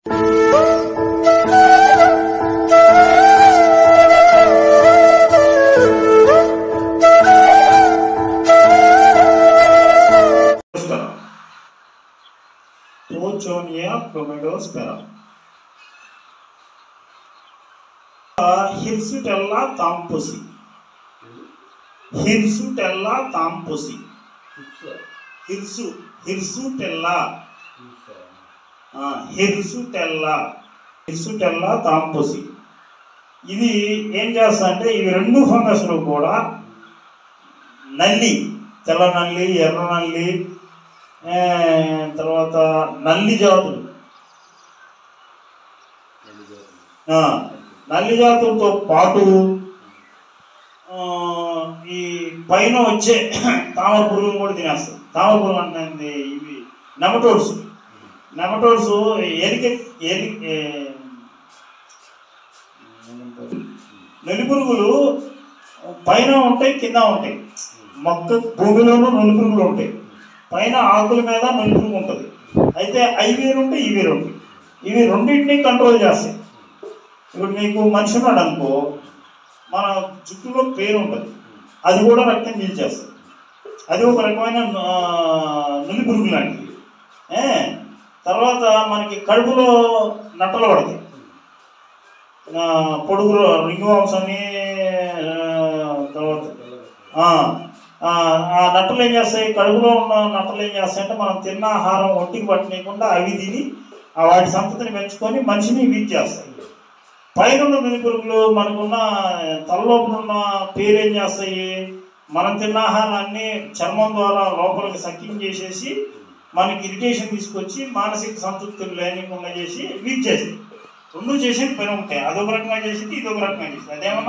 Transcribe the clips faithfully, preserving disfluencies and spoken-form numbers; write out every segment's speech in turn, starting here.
Hirsutella tamposi. Hirsutella tamposi. Hirsu. Hirsutella. Hirsutella. Hirsutella tamposi. ఇది ఏం చేస్తా అంటే ఇవి రెండు ఫంగస్లు కూడా నల్లి, తెల్ల నల్లి, ఎర్ర నల్లి, తర్వాత నల్లి జాతులు, నల్లి జాతులతో పాటు ఈ పైన వచ్చే తామర పురుగులు కూడా తినేస్తాయి. తామర పురుగులు అంటే ఇవి నెమటోడ్స్. నెమటోడ్స్ ఎలిక ఎలి నులి పురుగులు పైన ఉంటాయి, కింద ఉంటాయి. మొక్క భూమిలోనూ నులి పురుగులు ఉంటాయి. పైన ఆకుల మీద నులి పురుగు ఉంటుంది. అయితే అవి వేరు ఉంటాయి, ఇవి వేరు ఉంటాయి. ఇవి రెండింటినీ కంట్రోల్ చేస్తాయి. ఇప్పుడు నీకు మనిషి ఉన్నాడు అనుకో, మన జుట్టులో పేరు ఉంటుంది, అది కూడా రక్తం పీల్చేస్తుంది. అది ఒక రకమైన నులి పురుగు లాంటిది. తర్వాత మనకి కడుపులో నట్టలు పడతాయి. పొడుగు రింగు వంశని, తర్వాత ఆ నట్టలు ఏం చేస్తాయి, కడుపులో ఉన్న నట్టలు ఏం చేస్తాయంటే మనం తిన్న ఆహారం ఒంటికి పట్టనీయకుండా అవి తిని వాటి సంతతిని పెంచుకొని మనిషిని వీక్ చేస్తాయి. పైన ఉన్న నులి పురుగులు మనకున్న తలలోపల ఉన్న పేరు ఏం చేస్తాయి, మనం తిన్న ఆహారాన్ని చర్మం ద్వారా లోపలికి సక్కింగ్ చేసేసి మనకి ఇరిటేషన్ తీసుకొచ్చి మానసిక సంతృప్తిని లేనికుండా చేసి వీక్ చేస్తాయి. రెండు చేసేది పైన ఉంటాయి. అదొక రకంగా చేసేది, ఇదొక రకంగా చేసేది. అదేమన్నా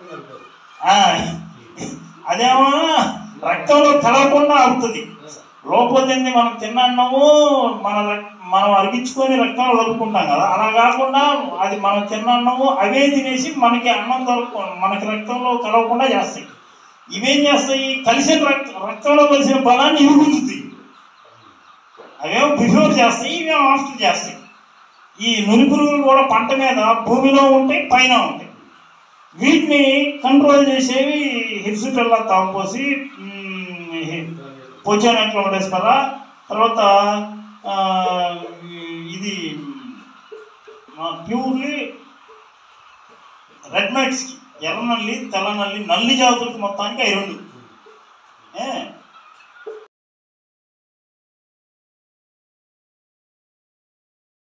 అదేమన్నా రక్తంలో కలగకుండా ఆగుతుంది. లోపలింది మనం తిన్నాము, మన మనం అరిగించుకొని రక్తంలో కలుపుకుంటాం కదా, అలా కాకుండా అది మనం తిన్నాము అవే తినేసి మనకి అన్నం దొరకు మనకి రక్తంలో కలవకుండా చేస్తాయి. ఇవేం చేస్తాయి, కలిసిన రక్త రక్తంలో కలిసిన బలాన్ని ఇవి గుంజుతాయి. అవేమో బిఫోర్ చేస్తాయి, ఇవేమో ఆఫ్టర్ చేస్తాయి. ఈ నులి పురుగులు కూడా పంట మీద భూమిలో ఉంటాయి, పైన ఉంటాయి. వీటిని కంట్రోల్ చేసేవి హిర్సుటెల్లా తాంపోసి, పోచోనెక్లోడెస్పరా, తర్వాత ఇది ప్యూర్లీ రెడ్ మైట్స్కి, ఎర్ర నల్లి, తెల్ల నల్లి, నల్లి జాతులకి మొత్తానికి అవి రెండు.